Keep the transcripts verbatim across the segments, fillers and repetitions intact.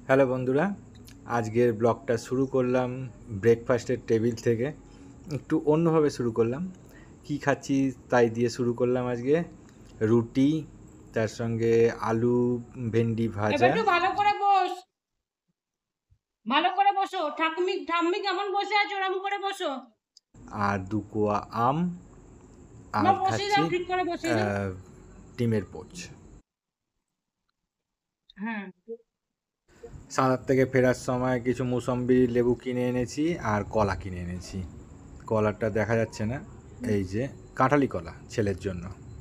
Hello বন্ধুরা, আজকের ব্লগটা শুরু করলাম ব্রেকফাস্টের টেবিল থেকে। একটু অন্যভাবে শুরু করলাম। কি খাচ্ছি তাই দিয়ে শুরু করলাম আজকে। রুটি, তার সঙ্গে আলু ভেন্ডি এবার ভাজা, একটু ভালো করে বস, ভালো করে বসো। ঠাকুমি ঠাম্মি কেমন বসে আছে ওরকম করে বসো। আর দু কোয়া আম, না আর বসিয়ে খাচ্ছি দাও, ঠিক করে বসিয়ে দাও। আহ, ডিমের পোচ। হ্যাঁ, সাঁতার থেকে ফেরার সময় কিছু মুসম্বি লেবু কিনে এনেছি আর কলা কিনে এনেছি। কলাটা দেখা যাচ্ছে না, এই যে কাঁঠালি কলা ছেলের জন্য।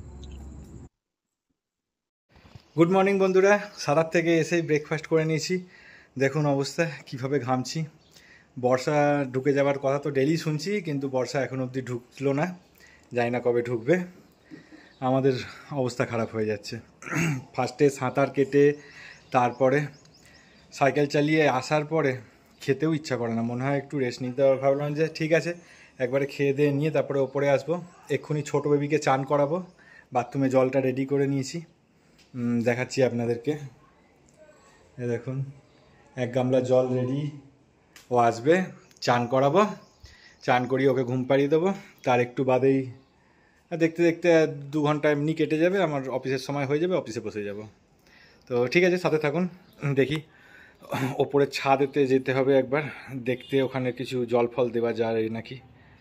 গুড মর্নিং বন্ধুরা, সাঁতার থেকে এসেই ব্রেকফাস্ট করে নিয়েছি। দেখুন অবস্থা কীভাবে ঘামছি। বর্ষা ঢুকে যাওয়ার কথা তো ডেলি শুনছি, কিন্তু বর্ষা এখন অবধি ঢুকলো না, জানি না কবে ঢুকবে। আমাদের অবস্থা খারাপ হয়ে যাচ্ছে। ফার্স্টে সাঁতার কেটে তারপরে সাইকেল চালিয়ে আসার পরে খেতেও ইচ্ছা করে না, মনে হয় একটু রেস্ট নিতে হবে। ভাবলাম যে ঠিক আছে, একবারে খেয়ে দিয়ে নিয়ে তারপরে ওপরে আসবো। এক্ষুনি ছোটো বেবিকে চান করাবো, বাথরুমে জলটা রেডি করে নিয়েছি, দেখাচ্ছি আপনাদেরকে। এ দেখুন, এক গামলা জল রেডি। ও আসবে, চান করাবো, চান করিয়ে ওকে ঘুম পাড়িয়ে দেবো। তার একটু বাদেই দেখতে দেখতে দু ঘন্টা এমনি কেটে যাবে, আমার অফিসের সময় হয়ে যাবে, অফিসে বসে যাব। তো ঠিক আছে, সাথে থাকুন। দেখি ওপরের ছাদেতে যেতে হবে একবার দেখতে, ওখানে কিছু জল ফল দেওয়া যায় নাকি।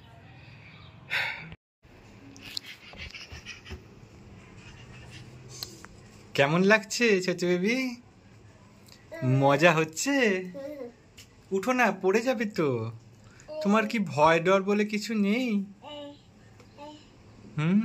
কেমন লাগছে ছোট বেবি? মজা হচ্ছে? উঠো না, পড়ে যাবে তো। তোমার কি ভয় ডর বলে কিছু নেই? হুম,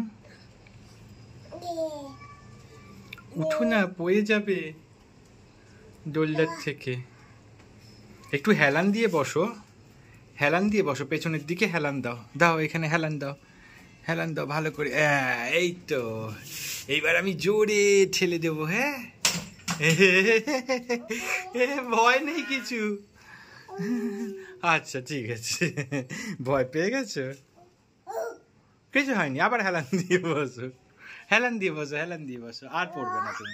উঠো না, পড়ে যাবে দোলনার থেকে। একটু হেলান দিয়ে বসো, হেলান দিয়ে বসো, পেছনের দিকে হেলান দাও, দাও এখানে হেলান দাও, হেলান দাও ভালো করে। আহ, এই তো, এইবার আমি জোরে ঠেলে দেবো। হ্যাঁ, ভয় নেই কিছু। আচ্ছা ঠিক আছে, ভয় পেয়ে গেছো? কিছু হয়নি, আবার হেলান দিয়ে বসো, হেলান দিয়ে বসো, হেলান দিয়ে বসো, আর পড়বে না তুমি।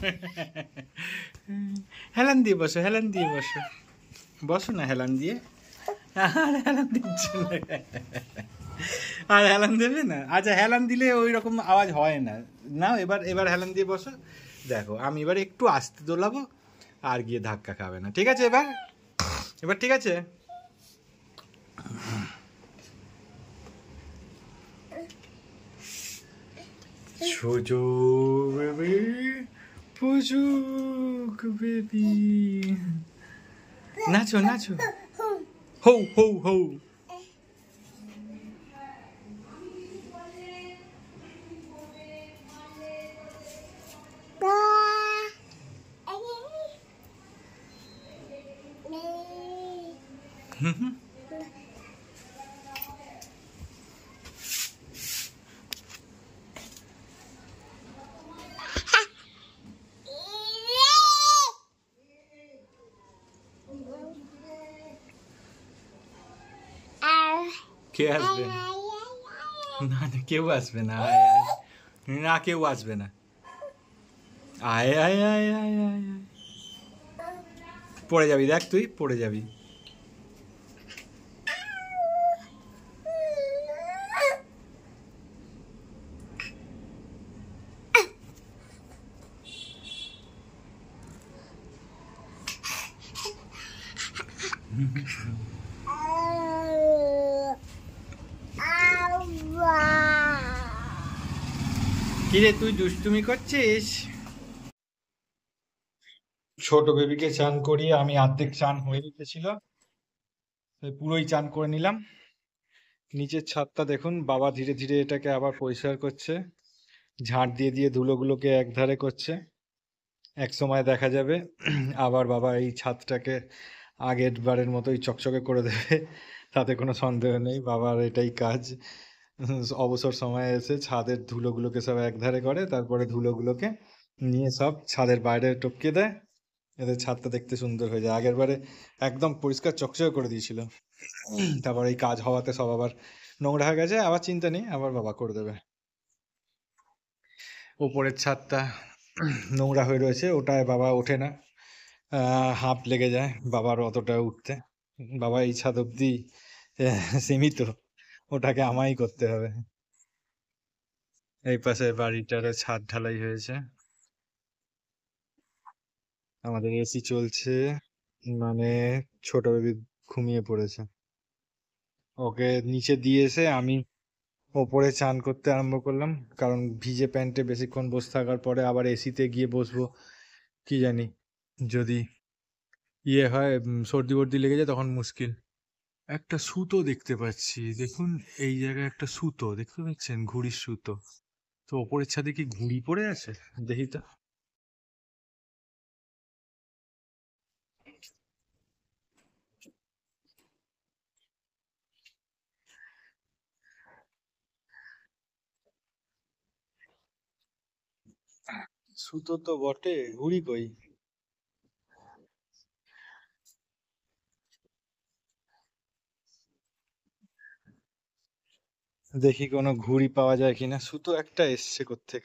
হেলান দিয়ে বসো, হেলান দিয়ে বসো, বসো না হেলান দিয়ে। আর হেলান দিচ্ছ না, আর হেলান দেবে না? আচ্ছা, হেলান দিলে ওই রকম আওয়াজ হয় না। নাও এবার, এবার হেলান দিয়ে বসো। দেখো আমি এবার একটু আস্তে দোলাবো, আর গিয়ে ধাক্কা খাবে না। ঠিক আছে এবার, এবার ঠিক আছে। ছোজো বেবি, পুজুক বেবি, নাচো নাচো, হৌ হৌ হৌ। কে আসবে? না না, কেউ আসবে না, আয় আয়, না কেউ আসবে না। আয় আয় আয় আয় আয় আয়। পড়ে যাবি, দেখ তুই পড়ে যাবি। কিরে তুই দুষ্টুমি করছিস? ছোট বেবিকে চান করিয়ে আমি অর্ধেক চান হয়ে গেছিল, পুরোই চান করে নিলাম। নিচের ছাদটা দেখুন, বাবা ধীরে ধীরে এটাকে আবার পরিষ্কার করছে, ঝাঁট দিয়ে দিয়ে ধুলোগুলোকে একধারে করছে। এক সময় দেখা যাবে আবার বাবা এই ছাদটাকে আগের বারের মতোই চকচকে করে দেবে, তাতে কোনো সন্দেহ নেই। বাবার এটাই কাজ, অবসর সময়ে এসে ছাদের ধুলোগুলোকে সব একধারে করে, তারপরে ধুলোগুলোকে নিয়ে সব ছাদের বাইরে টপকে দেয়, এতে ছাদটা দেখতে সুন্দর হয়ে যায়। আগের বারে একদম পরিষ্কার চকচকে করে দিয়েছিল, তারপর এই কাজ হওয়াতে সব আবার নোংরা হয়ে গেছে। আবার চিন্তা নেই, আবার বাবা করে দেবে। ওপরের ছাদটা নোংরা হয়ে রয়েছে, ওটায় বাবা ওঠে না, হাঁপ লেগে যায় বাবার অতটা উঠতে। বাবা এই ছাদ অব্দি সীমিত, ওটাকে আমায় করতে হবে। এই পাশে বাড়িটার ছাদ ঢালাই হয়েছে, আমাদের এসি চলছে, মানে ছোট বেবি ঘুমিয়ে পড়েছে। ওকে নিচে দিয়ে এসে আমি ওপরে চান করতে আরম্ভ করলাম, কারণ ভিজে প্যান্টে বেশিক্ষণ বসে থাকার পরে আবার এসিতে গিয়ে বসবো, কি জানি যদি ইয়ে হয়, উম, সর্দি বর্দি লেগে যায় তখন মুশকিল। একটা সুতো দেখতে পাচ্ছি, দেখুন এই জায়গায় একটা সুতো দেখতে পাচ্ছেন, ঘুড়ির সুতো। তো ওপরের ছাদে কি ঘুড়ি পড়ে আছে, দেখি তো। সুতো তো বটে, ঘুড়ি কই? দেখি কোনো ঘুড়ি পাওয়া যায় কিনা। সুতো একটা এসছে কোত্থেকে,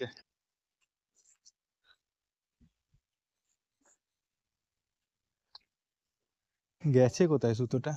গেছে কোথায় সুতোটা?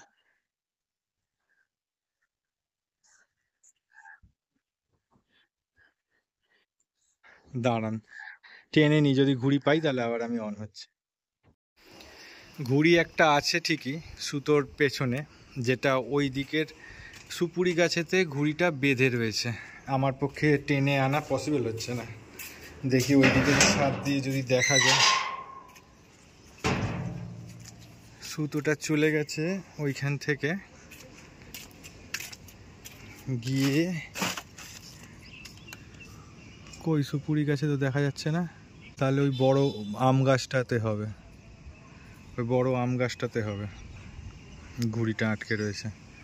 দাঁড়ান টেনে নি, যদি ঘুড়ি পাই তাহলে আবার আমি অন হচ্ছে। ঘুড়ি একটা আছে ঠিকই সুতোর পেছনে, যেটা ওই দিকের সুপুরি গাছেতে ঘুড়িটা বেঁধে রয়েছে। আমার পক্ষে টেনে আনা পসিবল হচ্ছে না। দেখি ওই দিকের ছাদ দিয়ে যদি দেখা যায়। সুতোটা চলে গেছে ওইখান থেকে গিয়ে, কই সুপুরি গাছে তো দেখা যাচ্ছে না। তাহলে ওই বড় আম গাছটাতে হবে, ওই বড় আম গাছটাতে হবে ঘুড়িটা আটকে রয়েছে।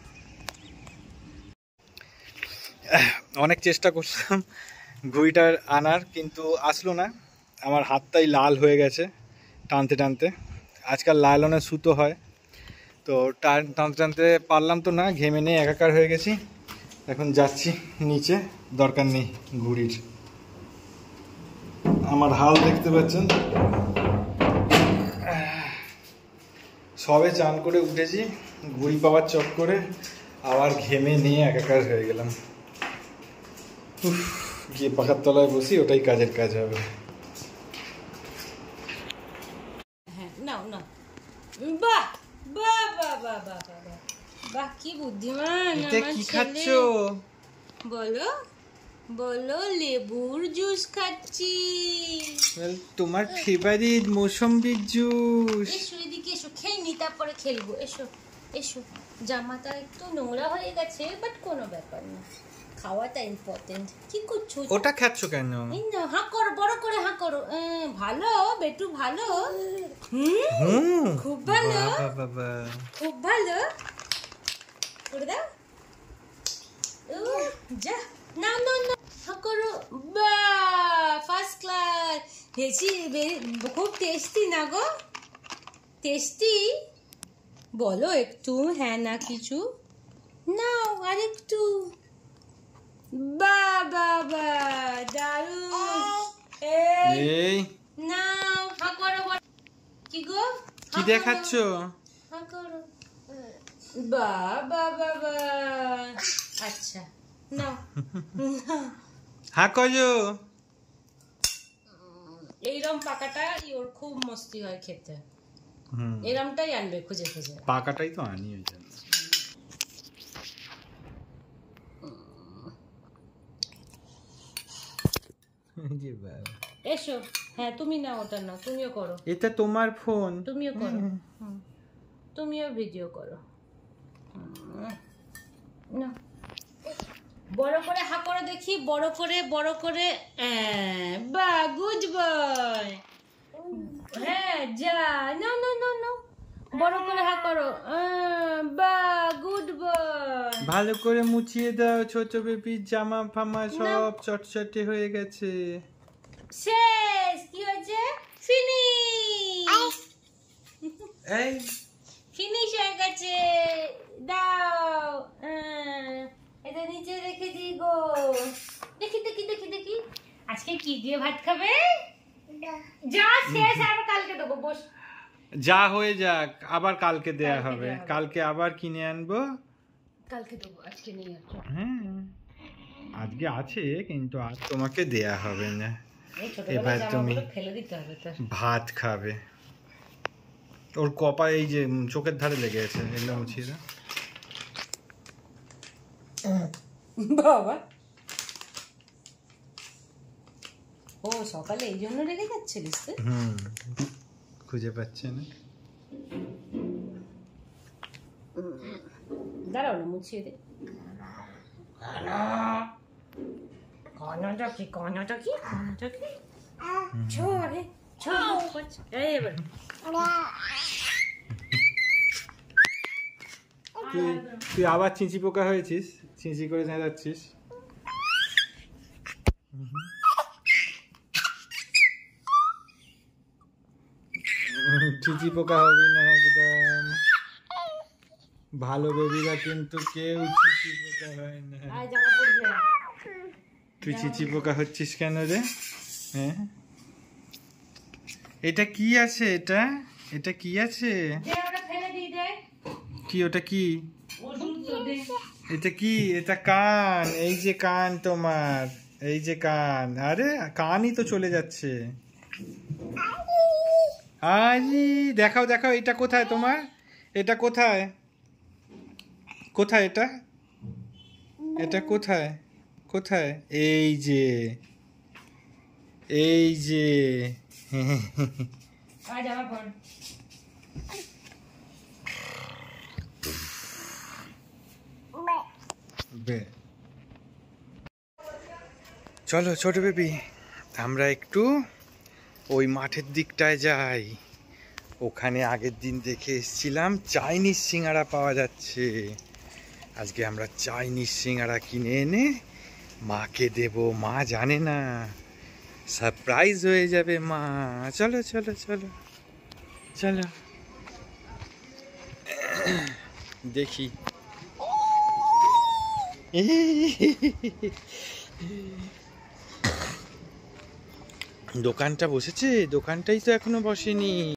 অনেক চেষ্টা করলাম ঘুড়িটার আনার, কিন্তু আসলো না। আমার হাতটাই লাল হয়ে গেছে টানতে টানতে। আজকাল লাইলনের সুতো হয়, তো টান- টানতে টানতে পারলাম তো না, ঘেমে নিয়ে একাকার হয়ে গেছি। এখন যাচ্ছি নিচে, দরকার নেই ঘুড়ির। আমার হাল দেখতে পাচ্ছেন, সবে চান করে উঠেছি, ঘুড়ি পাওয়ার চক্করে আবার ঘেমে নিয়ে একাকার হয়ে গেলাম। উফ, গিয়ে পাখার তলায় বসি, ওটাই কাজের কাজ হবে। হ্যাঁ নাও নাও। বাহ বাহ বাহ বাহ বাহ বাহ বাহ বাহ, কি বুদ্ধিমান এটা আমার কি ছেলে। খাচ্ছ? বলো বলো, লেবুর জুস খাচ্ছি। তোমার ফেভারিট মৌসম্বির জুস। এসো এদিকে এসো, খেয়ে নি তারপরে খেলবো। এসো এসো, জামাটা একটু নোংরা হয়ে গেছে, বাট কোনো ব্যাপার না, খাওয়াটা ইম্পর্টেন্ট। কি করছো? ওটা খাচ্ছ কেন? এই না, হাঁ করো, বড় করে হাঁ করো। আহ, ভালো বেটু, ভালো। হুম, হুম, খুব ভালো, বাবা বাবা। খুব ভালো। করে দাও। ও যা, না না না, হাঁ করো। বাহ, ফার্স্ট ক্লাস। বেশি বে- খুব টেস্টি না গো? টেস্টি? বলো একটু হ্যাঁ না কিছু। নাও আর একটু। বা বাবা, দারুণ। এই এই নাও, হাঁ করো বড়। কি গো? কি হাঁ দেখাচ্ছ? করো, হাঁ করো। বা বা বা বা। আচ্ছা নাও। হা কজো। এইরম পাকাটা ওর খুব মস্তি হয় খেতে। হুম, এরমটাই আনবে খুঁজে খুঁজে। পাকাটাই তো আনি ওই জন্য। জি বাবা। এসো, হ্যাঁ তুমি না, ওটা না, তুমিও করো, এটা তোমার ফোন। তুমিও করো। হুম, তুমিও ভিডিও করো। হুম, নাও। বড় করে হা করো দেখি, বড় করে, বড় করে। বা গুড বয়। হ্যাঁ যা, নো নো নো নো, বড় করে হা করো। বা গুড বয়। ভালো করে মুছিয়ে দাও, ছোট বেবির জামা ফামা সব চটচটে হয়ে গেছে। শেষ। কি হয়েছে? ফিনিশ। এই ফিনিশ হয়ে গেছে। দাও। আহ, এটা নিচে রেখে দিই গো। দেখি দেখি দেখি দেখি, আজকে কি দিয়ে ভাত খাবে? যা শেষ, আবার কালকে দেবো, বস। যা হয়ে যাক, আবার কালকে দেয়া কালকে হবে, দেয়া হবে। কালকে আবার কিনে আনবো। কালকে দেবো, আজকে নিয়ে যাচ্ছ। হ্যাঁ আজকে আছে কিন্তু আজ তোমাকে দেয়া হবে না। এই এবার ছোটবেলার তুমি জামাগুলো ফেলে দিতে হবে তো। ভাত খাবে। ওর কপা এই যে উম, চোখের ধারে লেগে আছে, এগুলো মুছিয়ে দাও। বাবা, ও সকালে এই জন্য রেগে যাচ্ছিলিস তুই? হুম খুঁজে পাচ্ছে না। দাঁড়াও না, মুছিয়ে দে। কর্ণটা কি, কর্ণটা কি, কর্ণটা কি? ছোড়ে ছোড়ে এই এবার তুই তুই আবার চিঁচি পোকা হয়েছিস, চিঁচি করে যাচ্ছিস। চিঁচি পোকা হবি না একদম। ভালো বেবিরা কিন্তু কেউ চিঁচি পোকা হয় না। আয় জামা পরবে। তুই চিঁচি পোকা হচ্ছিস কেন রে? হ্যাঁ এটা কি আছে? এটা এটা কি আছে? দে ওটা ফেলে দি, দে কি ওটা কি? ওষুধ তো দে। এটা কি? এটা কান। এই যে কান তোমার, এই যে কান। আরে কানই তো চলে যাচ্ছে। আরে দেখাও দেখাও, এটা কোথায় তোমার? এটা কোথায়? কোথায় এটা? এটা কোথায়? কোথায়? এই যে, এই যে। আয় জামা পর। বে চলো ছোট বেবি, আমরা একটু ওই মাঠের দিকটায় যাই। ওখানে আগের দিন দেখে এসেছিলাম চাইনিজ সিঙ্গারা পাওয়া যাচ্ছে। আজকে আমরা চাইনিজ সিঙ্গারা কিনে এনে মাকে দেব। মা জানে না, সারপ্রাইজ হয়ে যাবে মা। চলো চলো চলো চলো দেখি। দোকানটা বসেছে? দোকানটাই তো এখনো বসেনি।